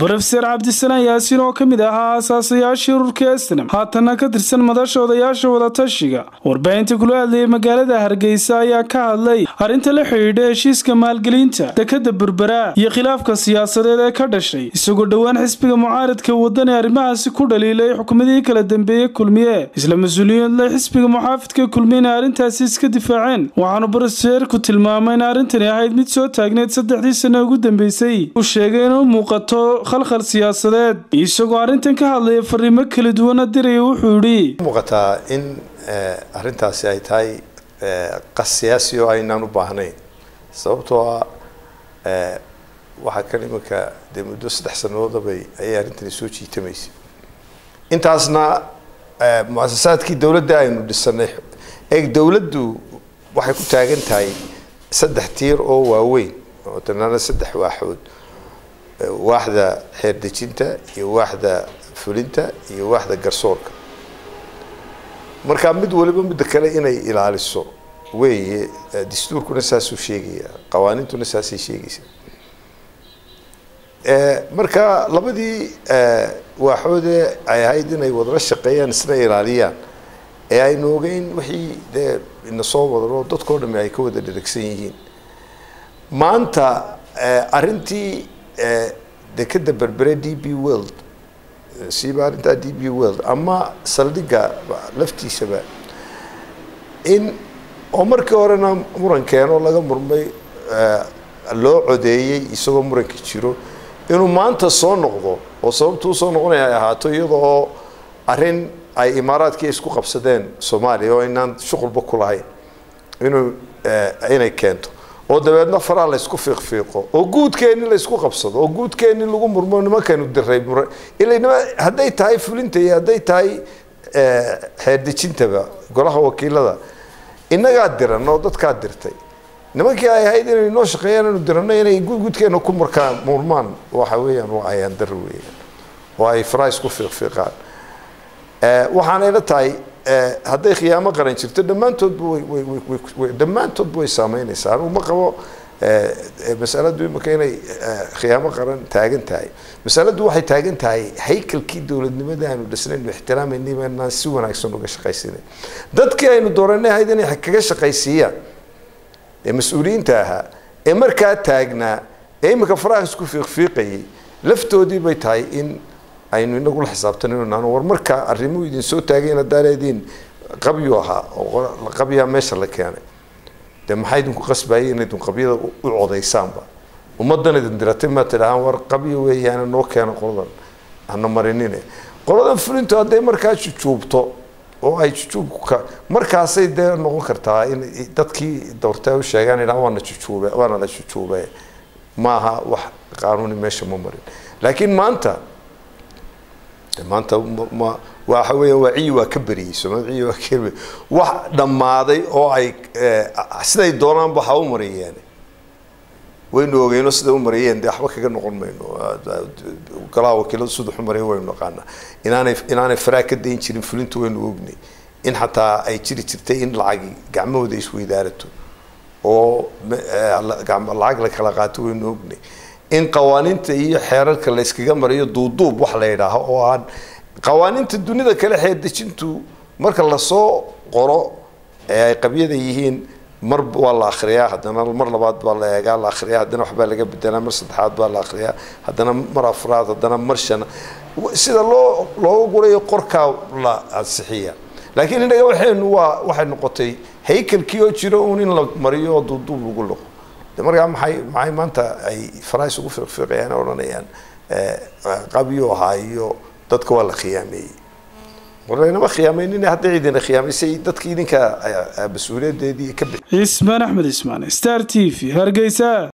Professor Cabdisalaan Yaasiin oo kamid ah aasaasiyaashii ururka SNM haatana ka tirsan madasha odayaasha wada tashiga warbaahinta kula hadlay magaalada Hargeysa ayaa ka hadlay arinta la xiriirta heshiiska maalgelinta dekada Berbera iyo khilaafka siyaasadeed ee ka dhashay isagoo dhawaan xisbiga mucaaradka wadani arrimahaasi ku dhaliilay xukuumadii kala dambeeyay kulmiye isla mas'uuliyadda xisbiga muxaafidka kulmiyeen arintaasi iska difaaceen waxaanu Professor ku tilmaamay in arintani ahayd mid soo taagneed 3 sano ugu dambeysay uu sheegay inuu muuqato خلخل سياسات يسوق أرنتن كهذا فريمة كل دونا دري وحوري مقطع إن أرنتها سياي قسياسي وأي نانو باهنين صوبتها واحد كلمة كدمدوس تحسن وضع بي أي أرنتني سوتشي تميس أنت أصلا مؤسسات كي دولة دائما بالسنة هيك دولة دو واحد كنت أجنت هاي سدح تير أو وين وتنانا سدح واحد واحدة حيردجينتا واحدة فلينتا واحدة قرصورك مركب مد ولا بمد كلا إني إلى على الصو وهي دستور كنا ساسو شيء قوانين كنا ساسي شيء مركب لبدي واحد هايدنا يوضر الشقية نسنا إيرانيان أي نوعين وحي ده النصاب وضرو تذكر ما يكون الدركسيين ما أنت أرنتي dekada Berbera DP World siibaan inta DP World ama saldhiga laftiisaba in markii horena murankeeno laga murmay loo codeeyay isagoo muranka jiro inuu maanta soo noqdo oo sababtu soo noqonaya ahaato iyadoo arin ay imaaraadka isku qabsadeen Soomaaliya oo inaan shuqulba ku lahayn inay keento oo dabeedna faraa la isku fiiqfiiqo oo guudkeeni la isku qabsado oo guudkeeni lagu murmo nimankan u diray ilaa haday tahay fulinta iyo haday tahay xeerdijintaba golaha wakiilada inaga dirano dadka dirtay nimankii ay ahayd inay noo shaqeeyaan inuu dirano inay guudkeena ku markaan murmaan waxa weeyaan waa ayaan dar weeyaan oo ay faraa isku fiiqfiiqaan waxaan ila tahay hadday khiyaamo qaran jirto dhammaantood way saameynaysaa uma qabo mas'aladu imika inay khiyaamo qaran taagan tahay mas'aladu waxay taagan tahay haykalkii dawladnimada aanu dhisnayn ixtiraamayna inaan si wanaagsan uga shaqaysanay dadkii aynu dooranay ahayd inay kaga shaqaysiiyaan mas'uuliyiinta ahaa markaa taagnaa imika faraha isku fiiqfiiqayay laftoodii bay tahay in aynu inagu la xisaabtanayno naan war marka arrimuhu idin soo taagayna daaleedin qabyo aha oo qabya meesha la keenay maxay idinku qasbayeen inay qabyada u codeysaanba ummadan idin diratay ma tiraahan war qabyo weeyaan noo keeno qoladan ana marinine qoladan fulintu haday markaa juubto oo ay juubka markaasay noqon kartaa in dadkii doortay u sheegaan inaan waana la juubay maaha wax qaanuuni meesha ma marin laakiin maanta waxa weeye waa ka bariyay waa kelmad wax dhamaaday oo ay siday doonaan waxa u mariyeen waynu ogeeyno sida u mariyeen waxba kaga noqon mayno golaha wakiilada sida u mariyay waynu naqaana inaanay faraa ka deyn jirin fulintu waynu ognay in xataa ay jirtay in lacag gacmahooda isweydaarato oo lacag la kala qaato waynu ognay in qawaaniinta iyo xeerarka la iskaga mariyo duuduub wax la yiraahdo oo aan qawaaniinta dunida kale xeerdejintu marka la soo qoro ay qabyada yihiin mar waa la akhriyaa hadana mar labaad baa la eegaa la akhriyaa hadana waxba laga bedelaa mar saddexaad baa la akhriyaa hadana mar afraad hadana mar shan sida loo qorayo qorka la ansixiya laakiin inaga waxay noqotay haykalkii oo jiro in la mariyo duuduub lagu luqo markaa maxay maanta ay farays ugu fiiqfiiqayaan oranayaan qabyo haayo dadka waa la khiyaameeyay warayna khiyaameynina hadday idin khiyaamaysay dadkii idinka mas'uuliyadeedii ka bixi Ismaan Axmed Ismaan Star TV Hargeysa